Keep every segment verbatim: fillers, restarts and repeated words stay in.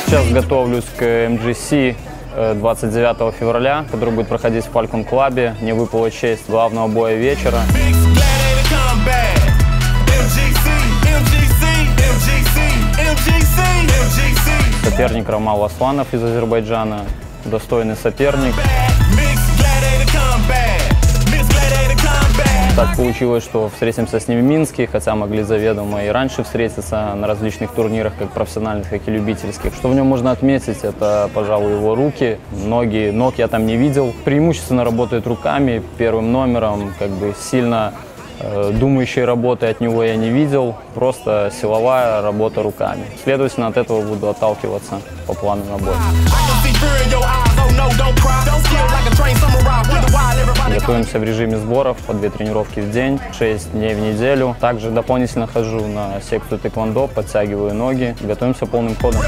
Сейчас готовлюсь к эм джи си двадцать девятого февраля, который будет проходить в Falcon Club. Мне выпала честь главного боя вечера. Соперник Ромал Асланов из Азербайджана. Достойный соперник. Так получилось, что встретимся с ним в Минске, хотя могли заведомо и раньше встретиться на различных турнирах, как профессиональных, так и любительских. Что в нем можно отметить, это, пожалуй, его руки, ноги. Ног я там не видел. Преимущественно работает руками, первым номером, как бы сильно э, думающей работы от него я не видел. Просто силовая работа руками. Следовательно, от этого буду отталкиваться по плану на бой. Готовимся в режиме сборов по две тренировки в день, шесть дней в неделю. Также дополнительно хожу на секцию тэквондо, подтягиваю ноги. Готовимся полным ходом.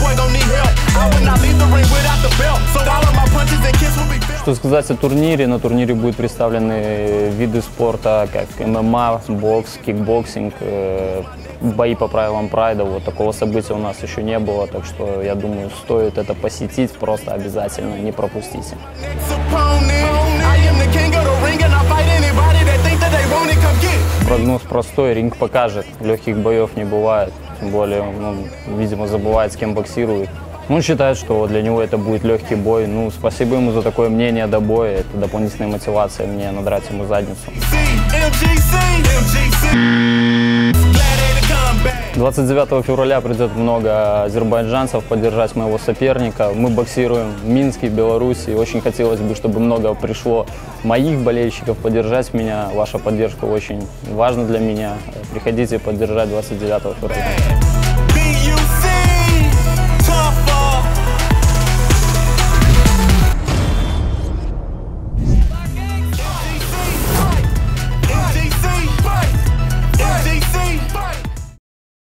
Что сказать о турнире? На турнире будут представлены виды спорта, как эм эм а, бокс, кикбоксинг, бои по правилам прайда. Вот такого события у нас еще не было, так что я думаю, стоит это посетить, просто обязательно не пропустите. Прогноз простой, ринг покажет, легких боев не бывает, тем более, ну, видимо, забывает, с кем боксирует. Он считает, что для него это будет легкий бой. Ну, спасибо ему за такое мнение до боя, это дополнительная мотивация мне надрать ему задницу. двадцать девятого февраля придет много азербайджанцев поддержать моего соперника. Мы боксируем в Минске, в Беларуси. Очень хотелось бы, чтобы много пришло моих болельщиков поддержать меня. Ваша поддержка очень важна для меня. Приходите поддержать двадцать девятого февраля.